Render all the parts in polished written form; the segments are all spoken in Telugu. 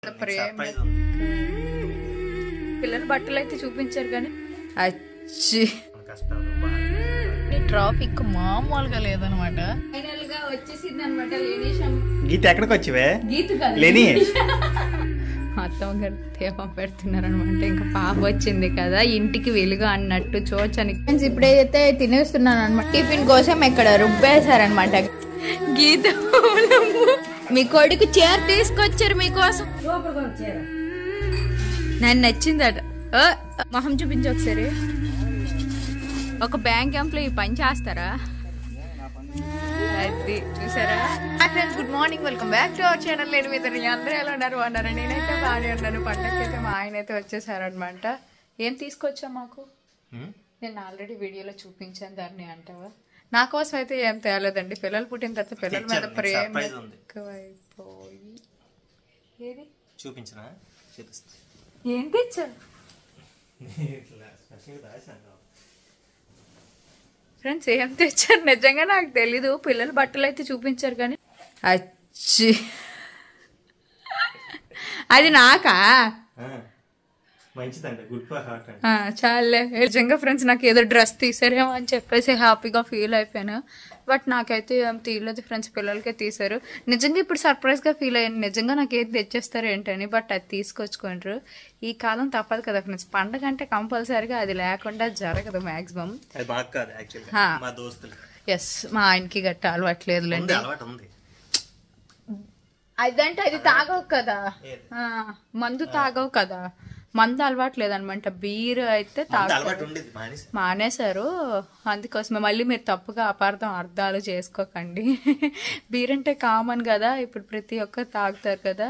పిల్లల బట్టలు అయితే చూపించారు కానీ అచ్చి ట్రాఫిక్ మామూలుగా లేదనమాట. ఫైనల్ గా వచ్చేసింది అనమాట లేనీషం. గీత ఎక్కడికి వచ్చివే? గీత కాదు లేని అత్తమ్మ గారు దీపం పెడుతున్నారు అనమాట. ఇంకా పాప వచ్చింది కదా ఇంటికి వెలుగు అన్నట్టు చూచని ఇప్పుడు ఏదైతే తినేస్తున్నాను అనమాట. టిఫిన్ కోసం ఇక్కడ రుబ్బేశారనమాట. గీత మీ కొడుకు చీర తీసుకొచ్చారు మీకోసం. నన్ను నచ్చిందట. మొహం చూపించి ఒకసారి. ఒక బ్యాంక్ ఎంప్లాయీ పని చేస్తారా? అది చూసారా friends. Good morning, welcome back to our channel. నేను మీద అందరూ ఎలా ఉన్నారు అన్నారు. నేనైతే బాగానే ఉన్నాను. పండగకి అయితే మా ఆయన అయితే వచ్చేసారనమాట. ఏం తీసుకొచ్చా మాకు? నేను ఆల్రెడీ వీడియోలో చూపించాను దాన్ని అంటావా? నా కోసం అయితే ఏం తేలేదండి. పిల్లలు పుట్టిన తర్వాత పిల్లల మీద ప్రేమ ఎక్కువైపోయి ఏది చూపించనా? ఏం తెచ్చా ఫ్రెండ్స్? ఏం తెచ్చారు నిజంగా నాకు తెలీదు. పిల్లల బట్టలు అయితే చూపించారు కానీ అచ్చి అది నాకా? చాలే. నిజంగా ఫ్రెండ్స్ నాకు ఏదో డ్రెస్ తీసారేమో అని చెప్పేసి హ్యాపీగా ఫీల్ అయిపోయాను. బట్ నాకైతే ఏం తీయలేదు ఫ్రెండ్స్. పిల్లలకే తీసారు. నిజంగా ఇప్పుడు సర్ప్రైజ్ గా ఫీల్ అయ్యాను. నిజంగా నాకు ఏది తెచ్చేస్తారు ఏంటని. బట్ అది తీసుకొచ్చుకుంటారు. ఈ కాలం తప్పదు కదా ఫ్రెండ్స్. పండగ అంటే కంపల్సరీగా అది లేకుండా జరగదు మాక్సిమం. ఎస్, మా ఆయనకి గట్ట అలవాట్లేదులేండి. అదంటే అది తాగవు కదా, మందు తాగవు కదా. మందు అలవాటు లేదనమాట. బీర్ అయితే మానేశారు. అందుకోసమే మళ్ళీ మీరు తప్పుగా అర్థాలు చేసుకోకండి. బీర్ అంటే కామన్ కదా, ఇప్పుడు ప్రతి ఒక్కరు తాగుతారు కదా.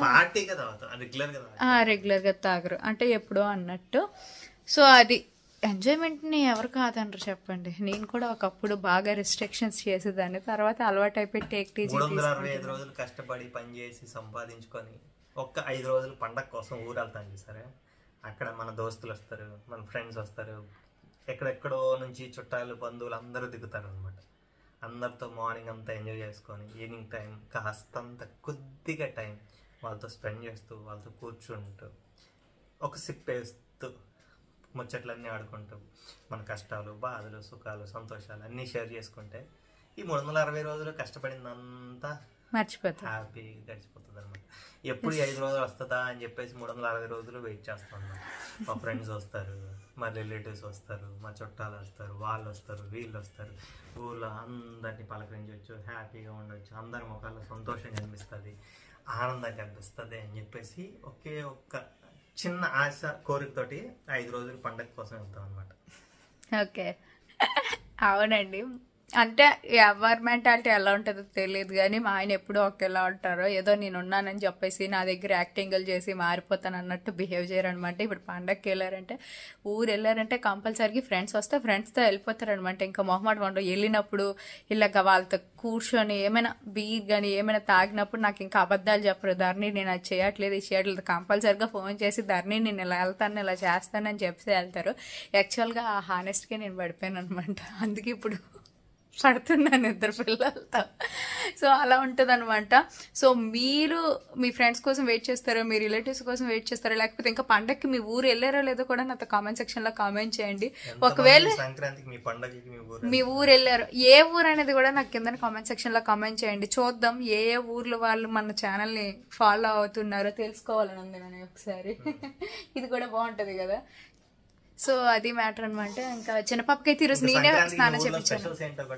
రెగ్యులర్ గా తాగరు అంటే ఎప్పుడో అన్నట్టు. సో అది ఎంజాయ్మెంట్ ని ఎవరు కాదనరు చెప్పండి. నేను కూడా ఒకప్పుడు బాగా రిస్ట్రిక్షన్స్ చేసేదాన్ని. తర్వాత అలవాటు అయిపోయి టేక్ టీజీ 365 రోజులు కష్టపడి పని చేసి సంపాదించుకొని ఒక్క 5 రోజులు పండగ కోసం ఊరు వెళ్తాను చూసారా. అక్కడ మన దోస్తులు వస్తారు, మన ఫ్రెండ్స్ వస్తారు, ఎక్కడెక్కడో నుంచి చుట్టాలు బంధువులు అందరూ దిగుతారు అనమాట. అందరితో మార్నింగ్ అంతా ఎంజాయ్ చేసుకొని ఈవినింగ్ టైం కాస్తంత కొద్దిగా టైం వాళ్ళతో స్పెండ్ చేస్తూ వాళ్ళతో కూర్చుంటూ ఒక సిప్ వేస్తూ ముచ్చట్లన్నీ ఆడుకుంటూ మన కష్టాలు, బాధలు, సుఖాలు, సంతోషాలు అన్నీ షేర్ చేసుకుంటే ఈ 360 రోజులు కష్టపడిందంతా మర్చిపోతాం, హ్యాపీగా గడిచిపోతుంది అనమాట. ఎప్పుడు 5 రోజులు వస్తుందా అని చెప్పేసి 360 రోజులు వెయిట్ చేస్తాం. మా ఫ్రెండ్స్ వస్తారు, మా రిలేటివ్స్ వస్తారు, మా చుట్టాలు వస్తారు, వాళ్ళు వస్తారు, వీళ్ళు వస్తారు. ఊళ్ళో అందరినీ పలకరించవచ్చు, హ్యాపీగా ఉండొచ్చు, అందరి ముఖాల్లో సంతోషం కనిపిస్తుంది, ఆనందం కనిపిస్తుంది అని చెప్పేసి ఒకే ఒక్క చిన్న ఆశ కోరికతోటి 5 రోజులు పండగ కోసం వెళ్తాం అనమాట. ఓకే, అవునండి. అంటే ఎవరి మెంటాలిటీ ఎలా ఉంటుందో తెలియదు కానీ మా ఆయన ఎప్పుడూ ఒకేలా ఉంటారో. ఏదో నేను ఉన్నానని చెప్పేసి నా దగ్గర యాక్టింగ్లు చేసి మారిపోతాను అన్నట్టు బిహేవ్ చేయరనమాట. ఇప్పుడు పండగకి ఊరు వెళ్ళారంటే కంపల్సరీగా ఫ్రెండ్స్ వస్తే ఫ్రెండ్స్తో వెళ్ళిపోతారనమాట. ఇంకా మొహమాట ఉండవు. వెళ్ళినప్పుడు ఇలాగ వాళ్ళతో కూర్చొని ఏమైనా బీర్ కానీ ఏమైనా తాగినప్పుడు నాకు ఇంకా అబద్ధాలు చెప్పరు. ధరణి నేను అది చేయట్లేదు, ఇది చేయట్లేదు. కంపల్సరీగా ఫోన్ చేసి ధరణి నేను ఇలా వెళ్తాను, ఇలా చేస్తానని చెప్పి వెళ్తారు. యాక్చువల్గా ఆ హానెస్ట్గా నేను పడిపోయాను అనమాట. అందుకే ఇప్పుడు పడుతున్నాను 2 పిల్లలతో. సో అలా ఉంటుంది అనమాట. సో మీరు మీ ఫ్రెండ్స్ కోసం వెయిట్ చేస్తారో, మీ రిలేటివ్స్ కోసం వెయిట్ చేస్తారో, లేకపోతే ఇంకా పండగకి మీ ఊరు వెళ్ళారో లేదో కూడా నాతో కామెంట్ సెక్షన్ లో కామెంట్ చేయండి. ఒకవేళ మీ ఊరు వెళ్ళారో, ఏ ఊరు అనేది కూడా నాకు కింద కామెంట్ సెక్షన్ లో కామెంట్ చేయండి. చూద్దాం ఏ ఏ ఊర్లో వాళ్ళు మన ఛానల్ ని ఫాలో అవుతున్నారో తెలుసుకోవాలని ఉంది నేను ఒకసారి. ఇది కూడా బాగుంటది కదా. సో అది మ్యాటర్ అనమాట. ఇంకా చిన్నపాపకి అయితే ఈరోజు నేనే స్నానం చేయించాను.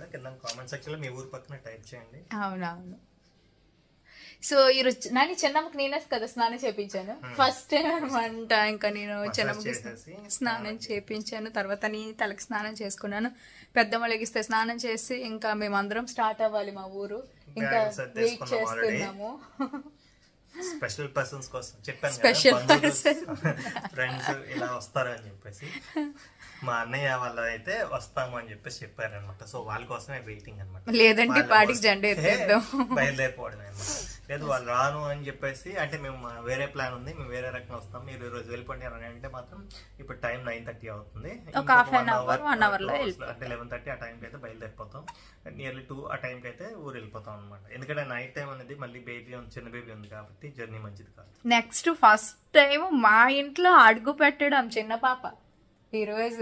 అవునవును. సో ఈరోజు నాని చిన్నమ్మకి నేనే కదా స్నానం చేయించాను ఫస్ట్ టైం అనమాట. ఇంకా నేను చిన్నమ్మకి స్నానం చేయించాను. తర్వాత నేను తలకి స్నానం చేసుకున్నాను. పెద్దమ్మ లెగిస్తే స్నానం చేసి ఇంకా మేమందరం స్టార్ట్ అవ్వాలి మా ఊరు. ఇంకా వెయిట్ చేస్తున్నాము. స్పెషల్ పర్సన్స్ కోసం చెప్పాను, ఫ్రెండ్స్ ఇలా వస్తారు అని చెప్పేసి. మా అన్నయ్య వాళ్ళు అయితే వస్తాము అని చెప్పేసి చెప్పారనమాట. సో వాళ్ళ కోసమే వెయిటింగ్ అనమాట. లేదంటే పార్టీకి జెండా ఎత్తేద్దాం, బయలుదేరిపోవడం అనమాట. లేదు వాళ్ళు రాను అని చెప్పేసి అంటే మేము వేరే ప్లాన్ ఉంది, మేము వేరే రకంగా వస్తాం, మీరు ఈ రోజు వెళ్ళిపోండి అని అంటే మాత్రం ఇప్పుడు టైం 9:30 అవుతుంది. ఒక హాఫ్ అన్ అవర్ 1 అవర్ లో అంటే 11:30 ఆ టైంకి అయితే బయలుదేరిపోతాం. నియర్లీ 2 ఆ టైంకి అయితే ఊరు వెళ్ళిపోతాం అనమాట. ఎందుకంటే నైట్ టైం అనేది మళ్ళీ బేబీ ఉంది, చిన్న బేబీ ఉంది కాబట్టి కాబట్టి జర్నీ మంచిది కాదు. నెక్స్ట్ ఫస్ట్ టైం మా ఇంట్లో అడుగు పెట్టడం చిన్న పాప ఈరోజు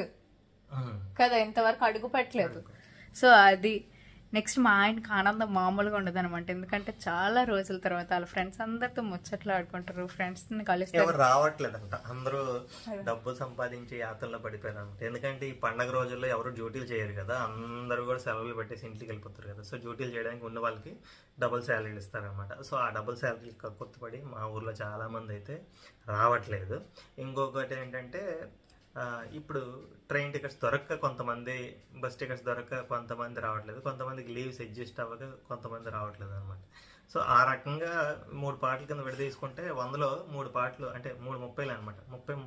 కదా, ఇంతవరకు అడుగు పెట్టలేదు. సో అది నెక్స్ట్ మా ఆయనకి ఆనందం మామూలుగా ఉండదు అనమాట. ఎందుకంటే చాలా రోజుల తర్వాత వాళ్ళ ఫ్రెండ్స్ అందరితో ముచ్చట్లు ఆడుకుంటారు, ఫ్రెండ్స్ ని కలిసి. ఎవరు రావట్లేదంట, అందరూ డబ్బు సంపాదించి యాత్రలో పడిపోయారంట. ఎందుకంటే ఈ పండగ రోజుల్లో ఎవరు డ్యూటీలు చేయరు కదా, అందరూ కూడా సెలవులు పెట్టేసి ఇంటికి వెళ్ళిపోతారు కదా. సో డ్యూటీలు చేయడానికి ఉన్న వాళ్ళకి డబుల్ శాలరీలు ఇస్తారనమాట. సో ఆ డబుల్ శాలరీ కక్కుర్తిపడి మా ఊర్లో చాలా మంది అయితే రావట్లేదు. ఇంకొకటి ఏంటంటే ఇప్పుడు ట్రైన్ టికెట్స్ దొరక్క కొంతమంది, బస్ టికెట్స్ దొరక్క కొంతమంది రావట్లేదు, కొంతమందికి లీవ్స్ అడ్జస్ట్ అవ్వక కొంతమంది రావట్లేదు అనమాట. సో ఆ రకంగా 3 పాటల కింద విడదీసుకుంటే 100లో 3 పాటలు అంటే 3:30 అనమాట.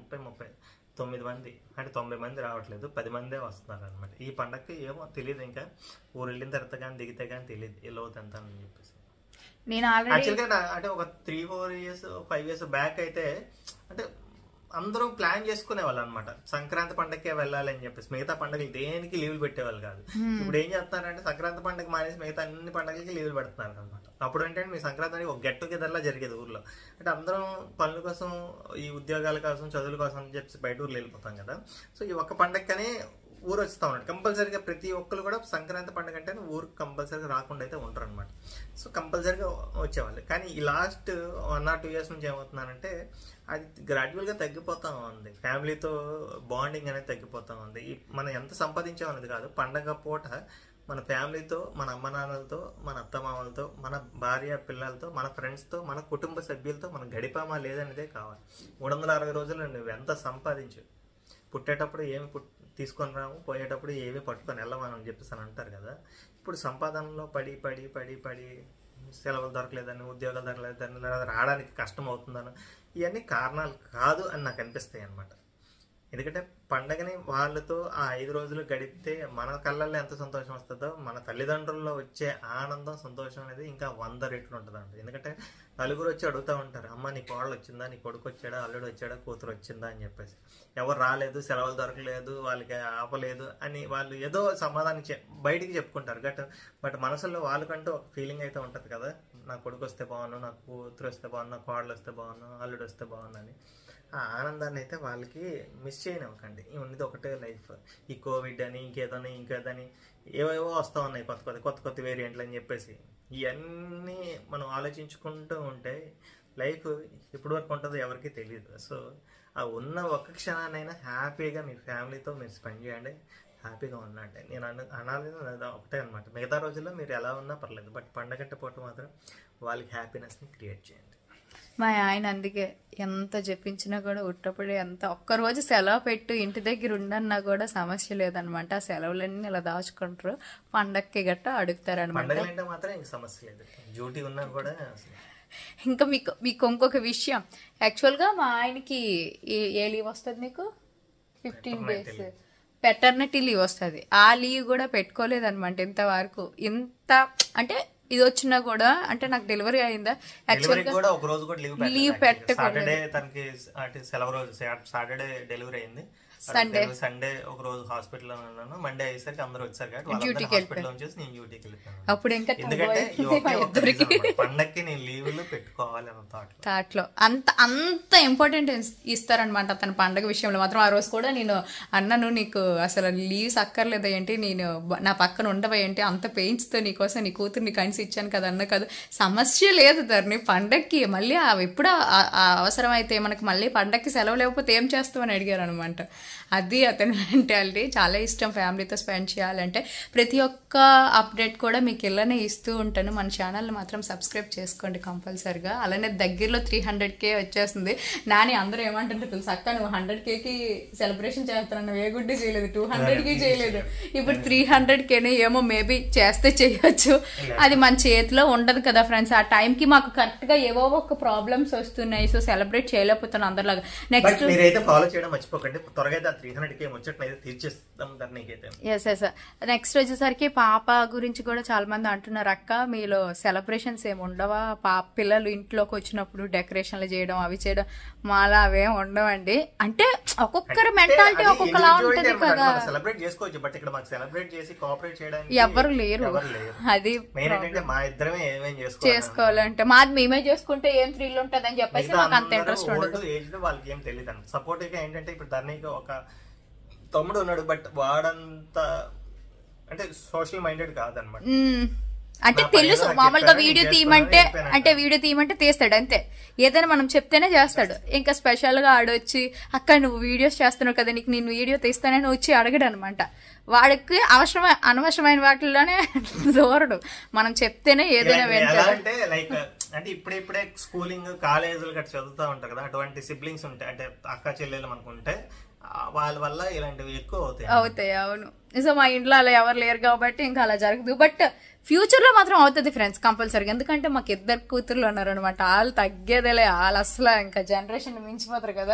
30 9 మంది అంటే 90 మంది రావట్లేదు, 10 మందే వస్తున్నారు అనమాట. ఈ పండగకి ఏమో తెలియదు, ఇంకా ఊరు వెళ్ళిన తర్వాత కానీ దిగితే కానీ తెలియదు ఎలా ఎంత అని చెప్పేసి. నేను యాక్చువల్గా అంటే ఒక 3-4 ఇయర్స్ 5 ఇయర్స్ బ్యాక్ అయితే అంటే అందరూ ప్లాన్ చేసుకునే వాళ్ళు అనమాట, సంక్రాంతి పండగకే వెళ్ళాలి అని చెప్పేసి. మిగతా పండుగలు దేనికి లీవులు పెట్టేవాళ్ళు కాదు. ఇప్పుడు ఏం చేస్తున్నారంటే సంక్రాంతి పండుగ మానేసి మిగతా అన్ని పండుగలకి లీవులు పెడుతున్నారు అనమాట. అప్పుడు ఏంటంటే మీ సంక్రాంతి అనేది ఒక గెట్ టుగెదర్ లా జరిగేది ఊర్లో. అంటే అందరం పనుల కోసం, ఈ ఉద్యోగాల కోసం, చదువుల కోసం అని చెప్పేసి బయట ఊర్లు వెళ్ళిపోతాం కదా. సో ఈ ఒక్క పండగకనే ఊరు వస్తూ ఉన్నాడు కంపల్సరీగా. ప్రతి ఒక్కరు కూడా సంక్రాంతి పండుగ అంటే ఊరు కంపల్సరీగా రాకుండా అయితే ఉంటారు అనమాట. సో కంపల్సరీగా వచ్చేవాళ్ళు. కానీ ఈ లాస్ట్ 1 or 2 years నుంచి ఏమవుతున్నారంటే అది గ్రాడ్యువల్గా తగ్గిపోతా ఉంది. ఫ్యామిలీతో బాండింగ్ అనేది తగ్గిపోతా ఉంది. మనం ఎంత సంపాదించామనేది కాదు, పండగ పూట మన ఫ్యామిలీతో, మన అమ్మ నాన్నలతో, మన అత్తమామలతో, మన భార్య పిల్లలతో, మన ఫ్రెండ్స్తో, మన కుటుంబ సభ్యులతో మనం గడిపామా లేదనేదే కావాలి. 360 రోజులు నువ్వు ఎంత సంపాదించు, పుట్టేటప్పుడు ఏమి తీసుకొని రాము, పోయేటప్పుడు ఏమి పట్టుకొని వెళ్ళమని చెప్పేసి అని అంటారు కదా. ఇప్పుడు సంపాదనలో పడి పడి పడి పడి సెలవులు దొరకలేదని, ఉద్యోగాలు దొరకలేదని, లేదా రావడానికి కష్టం అవుతుందని, ఇవన్నీ కారణాలు కాదు అని నాకు అనిపిస్తాయి అన్నమాట. ఎందుకంటే పండగని వాళ్ళతో ఆ 5 రోజులు గడిపితే మన కళ్ళల్లో ఎంత సంతోషం వస్తుందో, మన తల్లిదండ్రుల్లో వచ్చే ఆనందం, సంతోషం అనేది ఇంకా 100 రెట్లు ఉంటుందండి. ఎందుకంటే నలుగురు వచ్చి అడుగుతూ ఉంటారు, అమ్మ నీ కోడలు వచ్చిందా, నీ కొడుకు వచ్చాడా, అల్లుడు వచ్చాడా, కూతురు వచ్చిందా అని చెప్పేసి. ఎవరు రాలేదు, సెలవులు దొరకలేదు, వాళ్ళకి ఆపలేదు అని వాళ్ళు ఏదో సమాధానం బయటికి చెప్పుకుంటారు. బట్ మనసులో వాళ్ళకంటూ ఒక ఫీలింగ్ అయితే ఉంటుంది కదా, నా కొడుకు వస్తే బాగున్నాను, నా కూతురు వస్తే బాగున్నా, నా కోడలు వస్తే బాగున్నాను, అల్లుడు వస్తే బాగున్నాను. ఆ ఆనందాన్ని అయితే వాళ్ళకి మిస్ చేయనివ్వకండి. ఉన్నది ఒకటే లైఫ్. ఈ కోవిడ్ అని ఇంకేదని ఏవేవో వస్తూ ఉన్నాయి, కొత్త వేరియంట్లు అని చెప్పేసి. ఇవన్నీ మనం ఆలోచించుకుంటూ ఉంటే లైఫ్ ఎప్పటి వరకు ఉంటుందో ఎవరికి తెలియదు. సో ఆ ఉన్న ఒక్క క్షణాన్నైనా హ్యాపీగా మీ ఫ్యామిలీతో మీరు స్పెండ్ చేయండి, హ్యాపీగా ఉండండి. నేను అనాలి ఒకటే అనమాట. మిగతా రోజుల్లో మీరు ఎలా ఉన్నా పర్లేదు, బట్ పండగట్ట పూట మాత్రం వాళ్ళకి హ్యాపీనెస్ని క్రియేట్ చేయండి. మా ఆయన అందుకే ఎంత చెప్పించినా కూడా ఉట్టప్పుడే ఒక్కరోజు సెలవు పెట్టు ఇంటి దగ్గర ఉండన్నా కూడా సమస్య లేదనమాట. ఆ సెలవులన్నీ ఇలా దాచుకుంటారు, పండక్కి గట్ట అడుగుతారు అనమాట. డ్యూటీ ఉన్నా కూడా. ఇంకా మీకు ఇంకొక విషయం, యాక్చువల్గా మా ఆయనకి ఏ లీవ్ వస్తుంది మీకు? 15 days పెటర్నిటీ లీవ్ వస్తుంది. ఆ లీవ్ కూడా పెట్టుకోలేదనమాట ఇంతవరకు. ఇంత అంటే ఇది వచ్చినా కూడా, అంటే నాకు డెలివరీ అయిందా యాక్చువల్గా లీవ్ పెట్టకూడదు. సెలవు రోజు సాటర్డే డెలివరీ అయింది, సండే ఒక రోజు హాస్పిటల్ లో ఉన్నాను. మండే అయ్యేసరికి అందరూ వచ్చారు కాబట్టి డ్యూటీకి నేను డ్యూటీకి వెళ్ళిపోయాను. అప్పుడు ఇంకా పండక్కి నేను లీవ్లు పెట్టుకోవాలి అన్న థాట్లో అంత ఇంపార్టెంట్ ఇస్తారనమాట తన పండగ విషయంలో మాత్రం. ఆ రోజు కూడా నేను అన్నాను, నీకు అసలు లీవ్స్ అక్కర్లేదా ఏంటి, నేను నా పక్కన ఉండవా ఏంటి, అంత పెయిన్స్ తో నీకోసం నీ కూతుర్ని కనిసి ఇచ్చాను కదా అన్న కదా. సమస్య లేదు ధరణి, పండక్కి మళ్ళీ ఎప్పుడు అవసరం అయితే మనకి మళ్ళీ పండక్కి సెలవు లేకపోతే ఏం చేస్తామని అడిగారు అనమాట. అది అతని మెంటాలిటీ. చాలా ఇష్టం ఫ్యామిలీతో స్పెండ్ చేయాలంటే. ప్రతి ఒక్క అప్డేట్ కూడా మీకు ఇలానే ఇస్తూ ఉంటాను. మన ఛానల్ని మాత్రం సబ్స్క్రైబ్ చేసుకోండి కంపల్సరిగా. అలానే దగ్గరలో 300K వచ్చేస్తుంది. నాని అందరూ ఏమంటుంటే తెలుసు, అక్క నువ్వు 100Kకి సెలబ్రేషన్ చేస్తాను, నువ్వు ఏ గుడ్డి చేయలేదు, 200కి చేయలేదు, ఇప్పుడు 300Kనే ఏమో మేబీ చేస్తే చేయొచ్చు. అది మన చేతిలో ఉండదు కదా ఫ్రెండ్స్. ఆ టైంకి మాకు కరెక్ట్గా ఏవో ఒక ప్రాబ్లమ్స్ వస్తున్నాయి, సో సెలబ్రేట్ చేయలేకపోతున్నాను అందరిలాగా. నెక్స్ట్ మీరైతే ఫాలో చేయడం మర్చిపోకండి. త్వరగా అయితే ఆ 300K ముచ్చట్నైతే తీర్చేస్తాం ధరణికైతే. Yes yes. నెక్స్ట్ వచ్చేసరికి పాప గురించి కూడా చాలా మంది అంటున్నారు, అక్క మీలో సెలబ్రేషన్స్ ఏమి ఉండవా, పిల్లలు ఇంట్లోకి వచ్చినప్పుడు డెకరేషన్లు చేయడం అవి చేయడం, మాలా అవేం ఉండవండి. అంటే ఒక్కొక్కరి మెంటాలిటీ ఒక్కొక్కలా ఉంటుంది కదా. సెలబ్రేట్ చేసుకోవచ్చు, బట్ ఇక్కడ మాకు సెలబ్రేట్ చేసి కోఆపరేట్ చేయడానికి ఎవరు లేరు. అది మెయిన్ ఏంటంటే మా ఇద్దరమే ఏమేం చేసుకోవాలంటే మాది మేమే చేసుకుంటే ఏం థ్రిల్ ఉంటుంది అని చెప్పేసి నాకు అంత ఇంట్రెస్ట్ ఉండదు. ఏజ్ వాళ్ళకి ఏం తెలియదు అండి. సపోర్టివ్ గా ఏంటంటే ఇప్పుడు ధరణికి ఒక తమ్ముడు ఉన్నాడు, బట్ వాడంతా అంటే సోషల్ మైండెడ్ కాదనమాట. అంటే తెలుసు మామూలుగా వీడియో తీయమంటే తీస్తాడు అంతే. ఏదైనా మనం చెప్తేనే చేస్తాడు. ఇంకా స్పెషల్ గా ఆడొచ్చి అక్క నువ్వు వీడియోస్ చేస్తున్నావు కదా నీకు నేను వీడియో తీస్తానని వచ్చి అడగడు అనమాట. వాడికి అనవసరమైన వాటిల్లోనే దూరడు. మనం చెప్తేనే ఏదైనా వింటాడు. అంటే లైక్ అంటే ఇప్పుడే స్కూలింగ్ కాలేజీలు గట్రా చదువుతా ఉంటారు కదా, అటువంటి సిబ్లింగ్స్ ఉంటాయి అంటే అక్క చెల్లెలు అనుకుంటే వాళ్ళ వల్ల ఇలాంటివి ఎక్కువ అవుతాయి. అవును. సో మా ఇంట్లో అలా ఎవరు లేరు కాబట్టి ఇంకా అలా జరగదు. బట్ ఫ్యూచర్ లో మాత్రం అవుతుంది ఫ్రెండ్స్ కంపల్సరీగా. ఎందుకంటే మాకు 2 కూతుర్లు ఉన్నారు అనమాట. వాళ్ళు తగ్గేదేలే, వాళ్ళు అసలు ఇంకా జనరేషన్ మించిపోతారు కదా.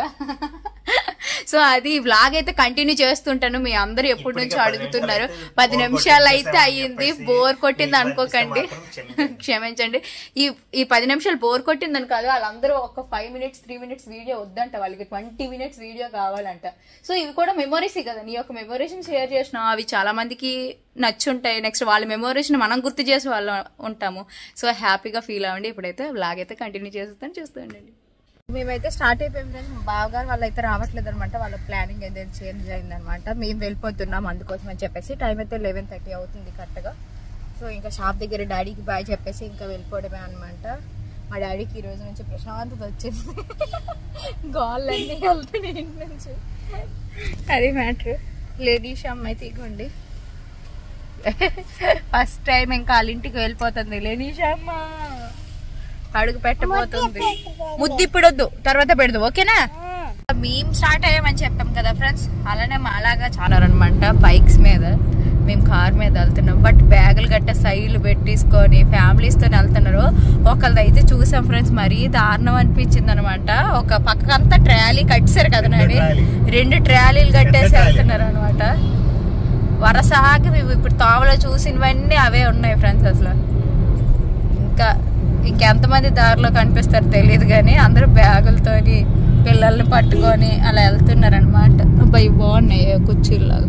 సో అది వ్లాగ్ అయితే కంటిన్యూ చేస్తుంటాను. మీ అందరూ ఎప్పటి నుంచో అడుగుతున్నారు. 10 నిమిషాలు అయితే అయ్యింది. బోర్ కొట్టింది అనుకోకండి, క్షమించండి. ఈ 10 నిమిషాలు బోర్ కొట్టిందని కాదు, వాళ్ళందరూ ఒక 5 minutes 3 minutes వీడియో వద్దంట, వాళ్ళకి 20 minutes వీడియో కావాలంట. సో ఇవి కూడా మెమొరీస్ కదా, నీ యొక్క మెమొరీస్ షేర్ చేసిన అవి చాలా మందికి నచ్చుంటాయి. నెక్స్ట్ వాళ్ళ మెమొరీస్ ని మనం గుర్తు చేసి వాళ్ళు ఉంటాము. సో హ్యాపీగా ఫీల్ అవ్వండి. ఇప్పుడైతే వ్లాగ్ అయితే కంటిన్యూ చేస్తాను, చూస్తుండండి. మేమైతే స్టార్ట్ అయిపోయాం ఫ్రెండ్స్. మా బావగారు వాళ్ళు అయితే రావట్లేదు అనమాట. వాళ్ళ ప్లానింగ్ అయితే చేంజ్ అయిందనమాట. మేము వెళ్ళిపోతున్నాం అందుకోసం అని చెప్పేసి. టైం అయితే 11:30 అవుతుంది కరెక్ట్గా. సో ఇంకా షాప్ దగ్గర డాడీకి బాయ్ చెప్పేసి ఇంకా వెళ్ళిపోవడమే అనమాట. మా డాడీకి ఈ రోజు నుంచి ప్రశాంతత వచ్చింది. గాళ్ళన్నీ వెళ్తాయి ఇంటి నుంచి, అది మ్యాటర్. లేడీస్ అమ్మ అయితే ఇగోండి ఫస్ట్ టైం ఇంకా వాళ్ళ ఇంటికి వెళ్ళిపోతుంది. లేడీస్ అమ్మ అడుగు పెట్టబోతుంది. ముద్దు ఇప్పుడు వద్దు, తర్వాత పెడదు, ఓకేనా? మేము స్టార్ట్ అయ్యామని చెప్పాం కదా ఫ్రెండ్స్. అలానే మాలాగా చాలా అనమాట బైక్స్ మీద, మేము కార్ మీద వెళ్తున్నాం. బట్ బ్యాగులు గట్ట సైడ్లు పెట్టేసుకొని ఫ్యామిలీస్ తో వెళ్తున్నారు. ఒకళ్ళది అయితే చూసాం ఫ్రెండ్స్, మరీ దారుణం అనిపించింది అనమాట. ఒక పక్కకంతా ట్రాలీ కట్టేశారు కదా నాని, 2 ట్రాలీలు కట్టేసి వెళ్తున్నారు అనమాట. వరసాకి మేము ఇప్పుడు తోవలో చూసినవన్నీ అవే ఉన్నాయి ఫ్రెండ్స్. అసలు ఇంకెంతమంది దారిలో కనిపిస్తారో తెలియదు కానీ అందరూ బ్యాగులతోని పిల్లల్ని పట్టుకొని అలా వెళ్తున్నారు అనమాట. అబ్బాయి బాగున్నాయి కుర్చీలాగా.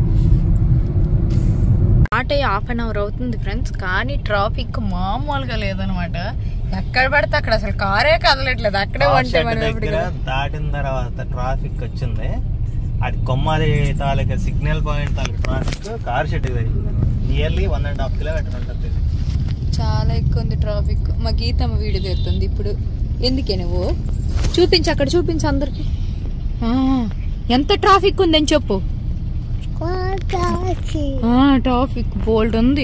స్టార్ట్ అయ్యి 1/2 hour అవుతుంది ఫ్రెండ్స్, కానీ ట్రాఫిక్ మామూలుగా లేదనమాట. ఎక్కడ పడితే అక్కడ అసలు కారే కదలట్లేదు. అక్కడే ఉంటే దాటిన తర్వాత ట్రాఫిక్ వచ్చింది. అది కొమ్మాది తాలూకా సిగ్నల్ పాయింట్ తాలూకా traffic car shed nearly 1.5 kilometers ఉంటుంది. చాలా ఎక్కువ ఉంది ట్రాఫిక్. మా గీతమ్మ వీడియో తీరుతుంది ఇప్పుడు. ఎందుకే నువ్వు చూపించు, అక్కడ చూపించు అందరికి ఎంత ట్రాఫిక్ ఉందని చెప్పు. ట్రాఫిక్ బోల్డ్ ఉంది.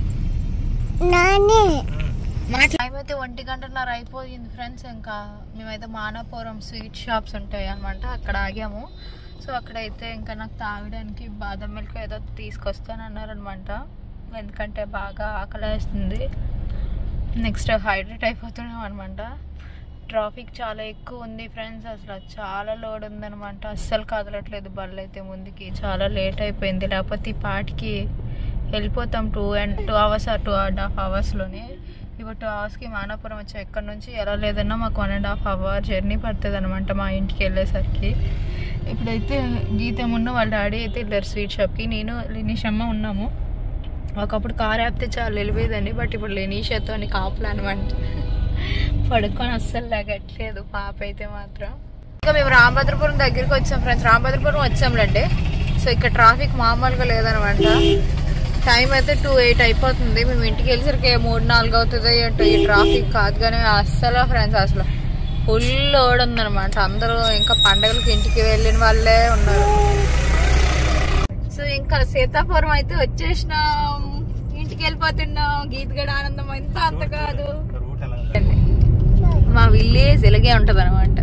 టైం అయితే 1:30 అయిపోయింది ఫ్రెండ్స్. ఇంకా మేమైతే మానాపురం స్వీట్ షాప్స్ ఉంటాయి అనమాట, అక్కడ ఆగాము. సో అక్కడైతే ఇంకా నాకు తాగడానికి బాదం మిల్క్ ఏదో తీసుకొస్తానన్నారనమాట. ఎందుకంటే బాగా ఆకలేస్తుంది. నెక్స్ట్ హైడ్రేట్ అయిపోతున్నాం అనమాట. ట్రాఫిక్ చాలా ఎక్కువ ఉంది ఫ్రెండ్స్. అసలు చాలా లోడ్ ఉందనమాట. అస్సలు కదలట్లేదు బళ్ళు అయితే ముందుకి. చాలా లేట్ అయిపోయింది, లేకపోతే ఈ పాటికి వెళ్ళిపోతాం. 2 hours or 2.5 hoursలోనే. ఇప్పుడు 2 hoursకి మానాపురం వచ్చాం. ఎక్కడి నుంచి ఎలా లేదన్నా మాకు 1.5 hour జర్నీ పడుతుంది అనమాట మా ఇంటికి వెళ్ళేసరికి. ఇప్పుడైతే గీతమున్న వాళ్ళ డాడీ అయితే వెళ్ళారు స్వీట్ షాప్కి. నేను లినీషమ్మ ఉన్నాము. ఒకప్పుడు కార్ ఆపితే చాలా వెళ్ళిపోయేదండి, బట్ ఇప్పుడు లెనీషాతో కాపులు అనమాట. పడుకొని అస్సలు లాగట్లేదు పాప అయితే మాత్రం. ఇంకా మేము రామభద్రపురం దగ్గరికి వచ్చాం ఫ్రెండ్స్. రామభద్రపురం వచ్చాంలేండి. సో ఇక్కడ ట్రాఫిక్ మామూలుగా లేదనమాట. టైం అయితే 2:08 అయిపోతుంది. మేము ఇంటికి వెళ్ళేసరికి 3-4 అవుతుంది ఏంటో. ఈ ట్రాఫిక్ కాదు కానీ అస్సలు ఫ్రెండ్స్ అసలు ఫుల్ లోడ్ ఉందనమాట. అందరూ ఇంకా పండగలకి ఇంటికి వెళ్ళిన వాళ్ళే ఉన్నారు. సో ఇంకా సీతాపురం అయితే వచ్చేసినాం, ఇంటికి వెళ్ళిపోతున్నాం. గీతగడ ఆనందం ఎంత అంత కాదు. మా విలేజ్ ఇలాగే ఉంటది అనమాట.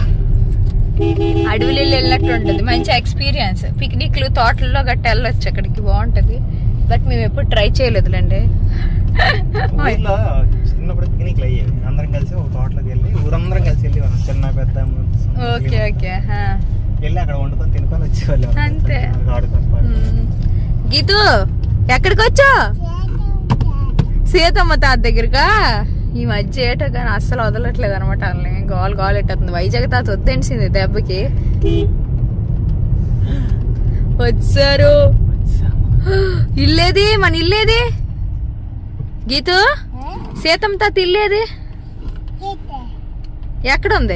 అడవిలో వెళ్ళినట్టు ఉంటుంది. మంచి ఎక్స్పీరియన్స్. పిక్నిక్లు తోటల్లో గట్ట వెళ్ళొచ్చు, అక్కడికి బాగుంటది. బట్ మేము ఎప్పుడు ట్రై చేయలేదులేండి. చిన్నప్పుడు పిక్నిక్లు అయ్యేవి, అందరం కలిసి ఒక తోటలోకి వెళ్ళి ఊరందరం కలిసి వెళ్ళి చిన్న పెద్ద. Okay okay. వెళ్ళి అక్కడ వండుకొని తినుకొని వచ్చేవాళ్ళు అంతే. ఆడుకొని. గీతు ఎక్కడికి వచ్చా? సీతమ్మ తాత దగ్గరగా. ఈ మధ్య ఏటో కానీ అస్సలు వదలట్లేదు అనమాట. వాళ్ళని గోల్ గోల్ ఎట్టవుతుంది. వైజాగ్ తాత వద్దేసింది దెబ్బకి. వచ్చారు. ఇల్లేది మన ఇల్లేది? గీతు సీతమ్మ తాత ఇల్లేది ఎక్కడుంది?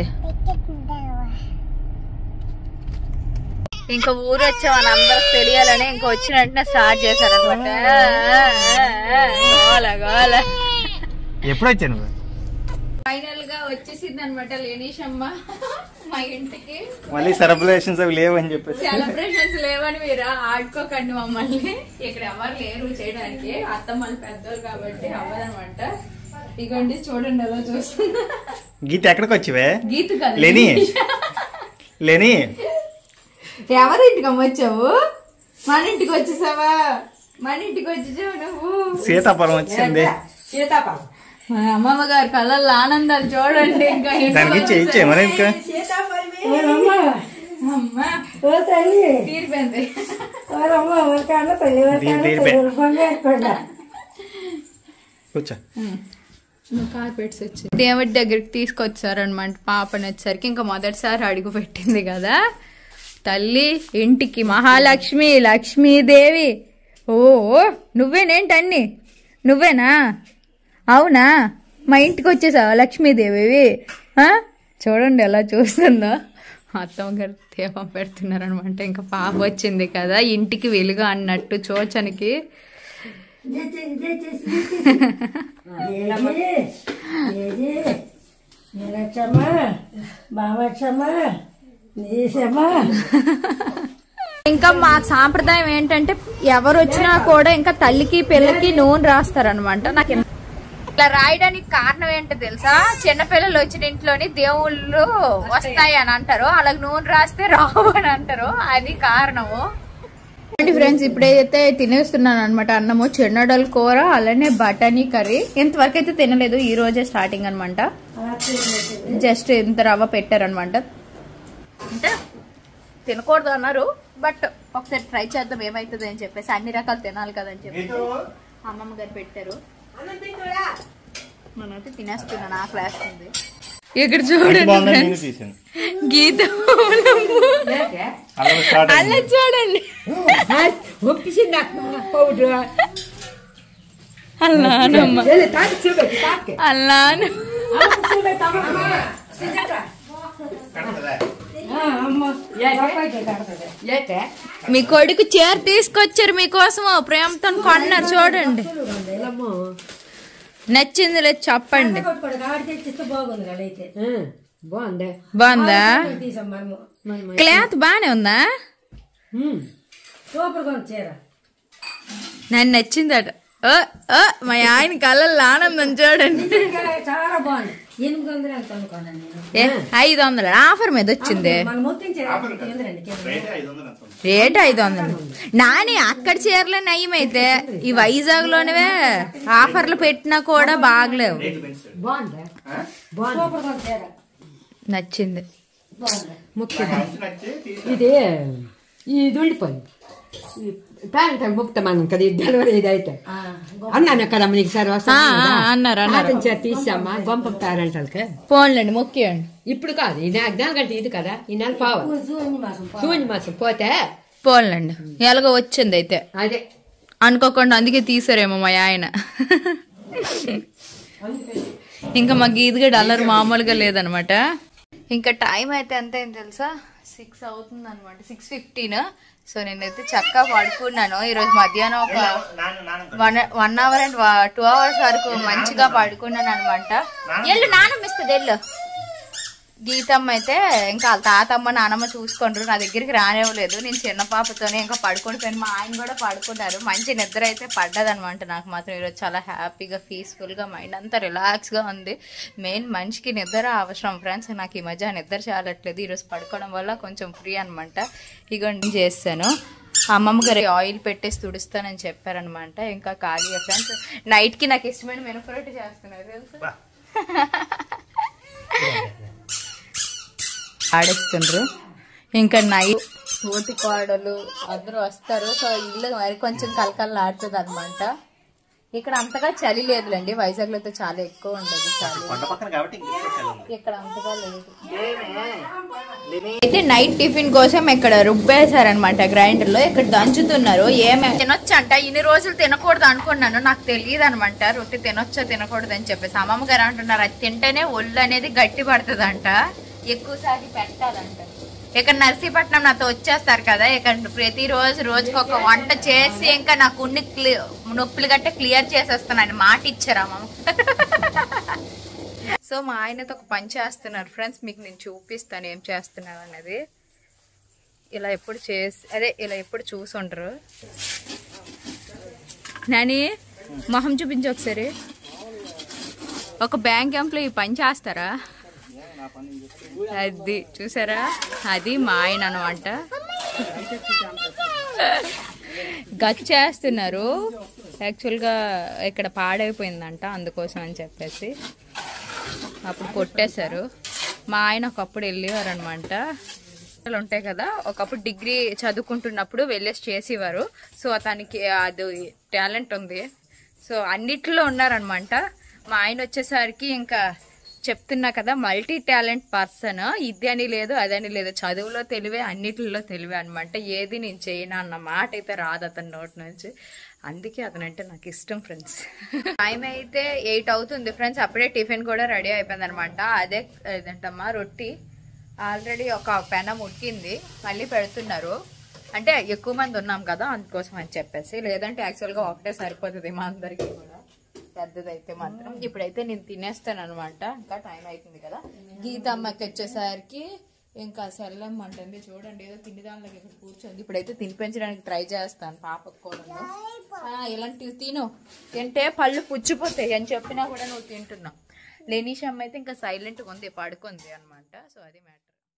ఇంకా ఊరు వచ్చామని అందరికి తెలియాలని ఇంకా వచ్చిన వెంటనే స్టార్ట్ చేశారనమాట. గోల గోల. ఎప్పుడు వచ్చాను? ఫైనల్ గా వచ్చేసింది అనమాట లేనీషమ్మ మా ఇంటికి. మళ్ళీ సెలబ్రేషన్స్ అవి లేవని చెప్పేసి. సెలబ్రేషన్స్ లేవని మీరు ఆడుకోకండి మమ్మల్ని. ఇక్కడ ఎవరు లేరు చేయడానికి. అత్తమ్మలు పెద్దోళ్ళు కాబట్టి అవ్వదనమాట. ఇగోండి చూడండి ఎలా చూస్తుందా. గీత ఎక్కడికి వచ్చివే? గీత కాదు లేని లేని. ఎవరింటికి వచ్చావు? మన ఇంటికి వచ్చేసావా? మన ఇంటికి వచ్చేసావు నువ్వు. సీతాఫలం వచ్చింది. సీతాఫలం. మా అమ్మమ్మ గారి కళ్ళల్లో ఆనందాలు చూడండి. ఇంకా దానికి ఇచ్చే మరి ఇంకా తీరిపోయింది. కూర్చో. కార్పెట్స్ వచ్చి దేవుడి దగ్గరికి తీసుకొచ్చారనమాట. పాపని వచ్చేసరికి ఇంకా మొదటిసారి అడుగు పెట్టింది కదా తల్లి ఇంటికి. మహాలక్ష్మి, లక్ష్మీదేవి. ఓ నువ్వేనేంటన్ని? నువ్వేనా? అవునా? మా ఇంటికి వచ్చేసావా లక్ష్మీదేవి? చూడండి ఎలా చూస్తుందో. అత్తమ్మ గారు దీపం పెడుతున్నారనమాట. ఇంకా పాప వచ్చింది కదా ఇంటికి వెలుగు అన్నట్టు చూచనికి. ఇంకా మా సాంప్రదాయం ఏంటంటే ఎవరు వచ్చినా కూడా ఇంకా తల్లికి పిల్లకి నూనె రాస్తారనమాట. నాకు ఇట్లా రాయడానికి కారణం ఏంటో తెలుసా? చిన్నపిల్లలు వచ్చిన ఇంట్లోని దేవుళ్ళు వస్తాయి అని అంటారు, అలాగే నూనె రాస్తే రావు అని అంటారు. అది కారణము. ఫ్రెండ్స్ ఇప్పుడైతే తినేస్తున్నాను అనమాట. అన్నము, చెన్నడల కూర, అలానే బటానీ కర్రీ. ఇంతవరకు అయితే తినలేదు, ఈ రోజే స్టార్టింగ్ అనమాట. జస్ట్ ఇంత రవ్వ పెట్టారనమాట. అంటే తినకూడదు అన్నారు, బట్ ఒకసారి ట్రై చేద్దాం ఏమైతుంది అని చెప్పేసి. అన్ని రకాలు తినాలి కదని చెప్పేసి అమ్మమ్మ గారు పెట్టారు. నేనైతే తినేస్తున్నాను, నాకు వేస్తుంది. ఇక్కడ చూడండి గీత అలా చూడండి. అల్లానమ్మ అల్లాను. మీ కొడుకు చీర తీసుకొచ్చారు మీకోసం, ప్రేమతో కొన్నారు. చూడండి నచ్చింది లేదు చెప్పండి. బాగుందా? క్లాత్ బానే ఉందా? నన్ను నచ్చిందట. మా ఆయన కళ్ళల్లో ఆనందం చూడండి. $500 ఆఫర్ మీద వచ్చింది. రేట్ 500. నాని అక్కడ చీరలే నయమైతే ఈ వైజాగ్ లోనే ఆఫర్లు పెట్టినా కూడా బాగలేవు. నచ్చింది. ఇది ఇది ఉండిపోయింది. ప్యాంట్ ముక్తమానం కదా డెలివరీ ఇది అయితే అన్నాను కదా నీకు సార్ అన్నారు తీసామ్మా గొంప ప్యారెంటల్కి పోన్లేండి మొక్కియండి. ఇప్పుడు కాదు ఈ నెల గంట ఇది కదా, ఈ నెల పోవాలి శూన్య మాసం పోతే పోన్లేండి. ఎలాగో వచ్చింది అయితే అదే అనుకోకుండా, అందుకే తీసారేమో మా ఆయన. ఇంకా మా గీతగడ అల్లరి మామూలుగా లేదనమాట. ఇంకా టైం అయితే ఎంత అయింది తెలుసా? 6 అవుతుంది అనమాట, 6:15. సో నేనైతే చక్కగా పడుకున్నాను. ఈరోజు మధ్యాహ్నం ఒక 1 hour and 2 hours వరకు మంచిగా పడుకున్నాను అనమాట. ఎల్లు నానమ్మ ఇస్తుంది ఎల్లు. గీతమ్మ అయితే ఇంకా వాళ్ళ తాతమ్మ నానమ్మ చూసుకుంటారు, నా దగ్గరికి రానివ్వలేదు. నేను చిన్న పాపతోనే ఇంకా పడుకొని పోయాను. మా ఆయన కూడా పడుకున్నారు. మంచి నిద్ర అయితే పడ్డదనమాట. నాకు మాత్రం ఈరోజు చాలా హ్యాపీగా పీస్ఫుల్గా మైండ్ అంతా రిలాక్స్గా ఉంది. మెయిన్ మనిషికి నిద్ర అవసరం ఫ్రెండ్స్. నాకు ఈ మధ్య నిద్ర చాలట్లేదు. ఈరోజు పడుకోవడం వల్ల కొంచెం ఫ్రీ అనమాట. ఇగోండి చేస్తాను. అమ్మమ్మ గారు ఆయిల్ పెట్టేసి తుడుస్తానని చెప్పారనమాట. ఇంకా ఖాళీ ఫ్రెండ్స్. నైట్కి నాకు ఇష్టమైన మినపరొట్టి చేస్తున్నారు తెలుసా? ఆడేస్తుండ్రు. ఇంకా నైట్ తోటి కోడలు అందరూ వస్తారు. సో ఇల్లు మరి కొంచెం కలకలలాడుతుంది అనమాట. ఇక్కడ అంతగా చలి లేదులేండి, వైజాగ్ లో అయితే చాలా ఎక్కువ ఉండదు చలి, ఇక్కడ అంతగా లేదు. అయితే నైట్ టిఫిన్ కోసం ఇక్కడ రుబ్బేశారనమాట గ్రైండర్ లో, ఇక్కడ దంచుతున్నారు. ఏమేమి తినొచ్చంట, ఇన్ని రోజులు తినకూడదు అనుకున్నాను, నాకు తెలియదు అనమాట రొట్టె తినొచ్చా తినకూడదు అని చెప్పేసి. అమ్మమ్మ గారు అంటున్నారు అది తింటేనే ఒళ్ళు అనేది గట్టి పడుతుందంట, ఎక్కువసారి పెట్టాలంట. ఇక్కడ నర్సీపట్నం నాతో వచ్చేస్తారు కదా, ఇక్కడ ప్రతిరోజు రోజుకి ఒక వంట చేసి ఇంకా నాకు ఉన్ని నొప్పులు గట్ట క్లియర్ చేసేస్తానని మాట ఇచ్చారు అమ్మ. సో మా ఆయనతో ఒక పని చేస్తున్నారు ఫ్రెండ్స్, మీకు నేను చూపిస్తాను ఏం చేస్తున్నారు అనేది. ఇలా ఎప్పుడు ఇలా ఎప్పుడు చూసుంటారు. నాని మొహం చూపించి ఒకసారి. ఒక బ్యాంక్ ఎంప్లాయీ పని చేస్తారా? అది చూసారా, అది మా ఆయన అనమాట. గచ్ చేస్తున్నారు. యాక్చువల్గా ఇక్కడ పాడైపోయిందంట, అందుకోసం అని చెప్పేసి అప్పుడు కొట్టేశారు. మా ఆయన ఒకప్పుడు వెళ్ళేవారు అనమాట, ఉంటాయి కదా, ఒకప్పుడు డిగ్రీ చదువుకుంటున్నప్పుడు వెళ్ళేసి చేసేవారు. సో అతనికి అది టాలెంట్ ఉంది, సో అన్నిట్లో ఉన్నారనమాట. మా ఆయన వచ్చేసరికి ఇంకా చెప్తున్నా కదా, మల్టీ టాలెంట్ పర్సన్. ఇది అని లేదు అదని లేదు, చదువులో తెలివే అన్నిటిలో తెలివే అనమాట. ఏది నేను చేయను అన్న మాట అయితే రాదు అతని నోటి నుంచి, అందుకే అతనంటే నాకు ఇష్టం ఫ్రెండ్స్. టైం అయితే 8 అవుతుంది ఫ్రెండ్స్, అప్పుడే టిఫిన్ కూడా రెడీ అయిపోయింది అనమాట. అదే ఏదంటమ్మా రొట్టి ఆల్రెడీ ఒక పెనం ఉడికింది, మళ్ళీ పెడుతున్నారు. అంటే ఎక్కువ మంది ఉన్నాం కదా అందుకోసం అని చెప్పేసి, లేదంటే యాక్చువల్గా ఒకటే సరిపోతుంది మా అందరికీ కూడా, పెద్దదైతే మాత్రం. ఇప్పుడైతే నేను తినేస్తాను అనమాట, ఇంకా టైం అవుతుంది కదా. గీతమ్మకి వచ్చేసరికి ఇంకా సెల్లం అంటుంది, చూడండి ఏదో తిండి దానిలోకి ఇక్కడ కూర్చొంది. ఇప్పుడైతే తినిపించడానికి ట్రై చేస్తాను పాపకు కూడా. ఇలాంటివి తింటే పళ్ళు పుచ్చిపోతాయి అని చెప్పినా కూడా నువ్వు తింటున్నావు. లేనీష్ అమ్మ అయితే ఇంకా సైలెంట్గా ఉంది, పడుకుంది అనమాట. సో అది మ్యాటర్.